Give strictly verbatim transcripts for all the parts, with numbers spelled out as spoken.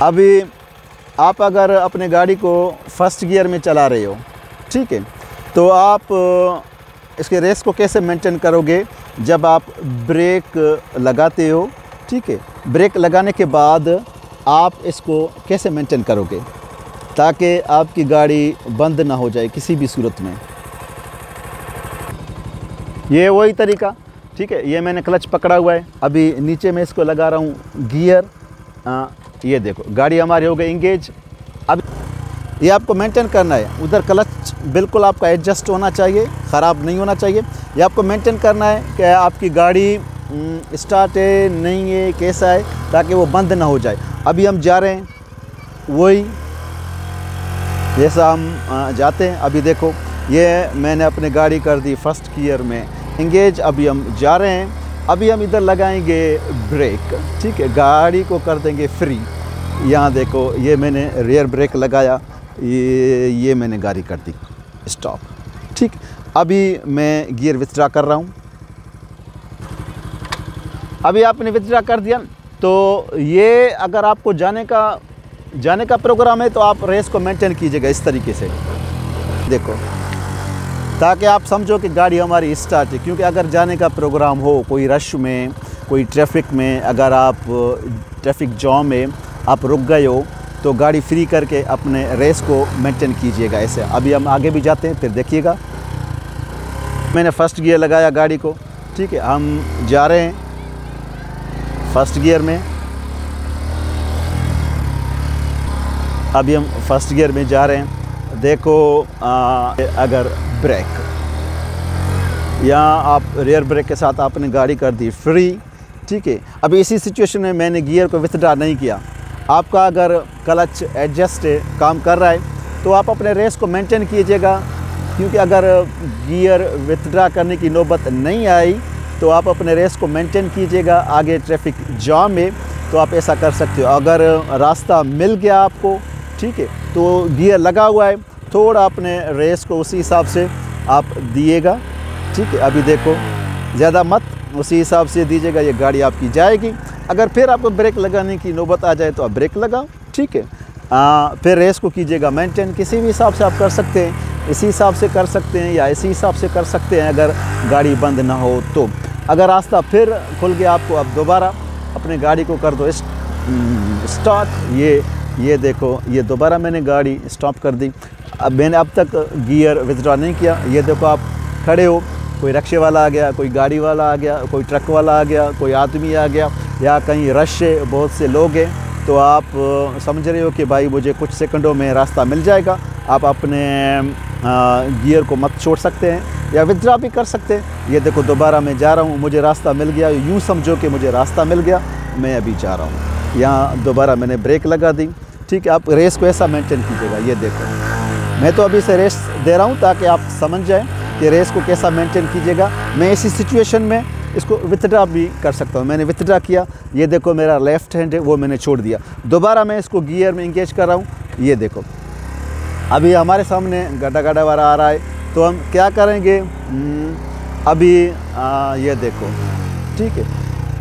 अभी आप अगर अपने गाड़ी को फर्स्ट गियर में चला रहे हो, ठीक है, तो आप इसके रेस को कैसे मेंटेन करोगे जब आप ब्रेक लगाते हो, ठीक है। ब्रेक लगाने के बाद आप इसको कैसे मेंटेन करोगे ताकि आपकी गाड़ी बंद ना हो जाए किसी भी सूरत में। ये वही तरीका, ठीक है। ये मैंने क्लच पकड़ा हुआ है, अभी नीचे मैं इसको लगा रहा हूँ गियर। आ, ये देखो गाड़ी हमारी हो गई इंगेज। अब ये आपको मेंटेन करना है, उधर क्लच बिल्कुल आपका एडजस्ट होना चाहिए, ख़राब नहीं होना चाहिए। ये आपको मेंटेन करना है कि आपकी गाड़ी स्टार्ट है नहीं है, कैसा है, ताकि वो बंद ना हो जाए। अभी हम जा रहे हैं वही जैसा हम जाते हैं। अभी देखो ये मैंने अपनी गाड़ी कर दी फर्स्ट गियर में इंगेज। अभी हम जा रहे हैं, अभी हम इधर लगाएंगे ब्रेक, ठीक है, गाड़ी को कर देंगे फ्री। यहाँ देखो ये मैंने रियर ब्रेक लगाया, ये ये मैंने गाड़ी कर दी स्टॉप, ठीक। अभी मैं गियर विथड्रा कर रहा हूँ। अभी आपने विथड्रा कर दिया, तो ये अगर आपको जाने का जाने का प्रोग्राम है तो आप रेस को मेंटेन कीजिएगा इस तरीके से, देखो, ताकि आप समझो कि गाड़ी हमारी स्टार्ट है। क्योंकि अगर जाने का प्रोग्राम हो कोई रश में, कोई ट्रैफिक में, अगर आप ट्रैफिक जॉम में आप रुक गए हो तो गाड़ी फ्री करके अपने रेस को मेंटेन कीजिएगा ऐसे। अभी हम आगे भी जाते हैं, फिर देखिएगा। मैंने फ़र्स्ट गियर लगाया गाड़ी को, ठीक है, हम जा रहे हैं फर्स्ट गियर में। अभी हम फर्स्ट गियर में जा रहे हैं। देखो आ, अगर ब्रेक, यहाँ आप रियर ब्रेक के साथ आपने गाड़ी कर दी फ्री, ठीक है। अभी इसी सिचुएशन में मैंने गियर को विथड्रा नहीं किया। आपका अगर क्लच एडजस्ट है, काम कर रहा है, तो आप अपने रेस को मेंटेन कीजिएगा। क्योंकि अगर गियर विथड्रा करने की नौबत नहीं आई तो आप अपने रेस को मेंटेन कीजिएगा। आगे ट्रैफिक जाम में तो आप ऐसा कर सकते हो। अगर रास्ता मिल गया आपको, ठीक है, तो गियर लगा हुआ है, थोड़ा अपने रेस को उसी हिसाब से आप दिएगा, ठीक है। अभी देखो ज़्यादा मत, उसी हिसाब से दीजिएगा, ये गाड़ी आपकी जाएगी। अगर फिर आपको ब्रेक लगाने की नौबत आ जाए तो आप ब्रेक लगाओ, ठीक है। आ, फिर रेस को कीजिएगा मेंटेन। किसी भी हिसाब से आप कर सकते हैं, इसी हिसाब से कर सकते हैं या इसी हिसाब से कर सकते हैं अगर गाड़ी बंद ना हो तो। अगर रास्ता फिर खुल गया आपको, अब दोबारा अपने गाड़ी को कर दो स्टार्ट। ये ये देखो, ये दोबारा मैंने गाड़ी स्टॉप कर दी। अब मैंने अब तक गियर विथड्रॉ नहीं किया। ये देखो आप खड़े हो, कोई रिक्शे वाला आ गया, कोई गाड़ी वाला आ गया, कोई ट्रक वाला आ गया, कोई आदमी आ गया, या कहीं रश है, बहुत से लोग हैं, तो आप समझ रहे हो कि भाई मुझे कुछ सेकंडों में रास्ता मिल जाएगा। आप अपने आ, गियर को मत छोड़ सकते हैं या विथड्रॉ भी कर सकते हैं। ये देखो दोबारा मैं जा रहा हूँ, मुझे रास्ता मिल गया, यूँ समझो कि मुझे रास्ता मिल गया, मैं अभी जा रहा हूँ। यहाँ दोबारा मैंने ब्रेक लगा दी, ठीक है। आप रेस को ऐसा मेंटेन कीजिएगा। ये देखो मैं तो अभी से रेस दे रहा हूँ ताकि आप समझ जाएं कि रेस को कैसा मेंटेन कीजिएगा। मैं इसी सिचुएशन में इसको विथड्रॉ भी कर सकता हूँ। मैंने विथड्रॉ किया, ये देखो मेरा लेफ़्ट हैंड है वो मैंने छोड़ दिया। दोबारा मैं इसको गियर में इंगेज कर रहा हूँ। ये देखो अभी हमारे सामने गड्ढा गड्ढा वाला आ रहा है, तो हम क्या करेंगे, अभी आ, ये देखो, ठीक है,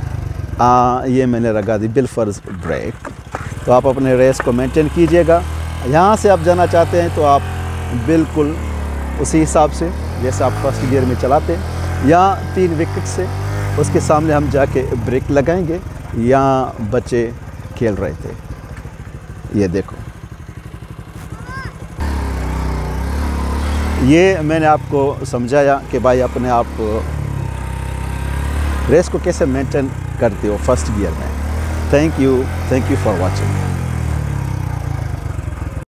आ, ये मैंने लगा दी बिलफर्ज ब्रेक। तो आप अपने रेस को मेंटेन कीजिएगा। यहाँ से आप जाना चाहते हैं तो आप बिल्कुल उसी हिसाब से जैसे आप फर्स्ट गियर में चलाते हैं। यहाँ तीन विकेट से उसके सामने हम जाके ब्रेक लगाएंगे। यहाँ बच्चे खेल रहे थे, ये देखो। ये मैंने आपको समझाया कि भाई अपने आप रेस को कैसे मेंटेन करते हो फर्स्ट गियर में। Thank you thank you for watching.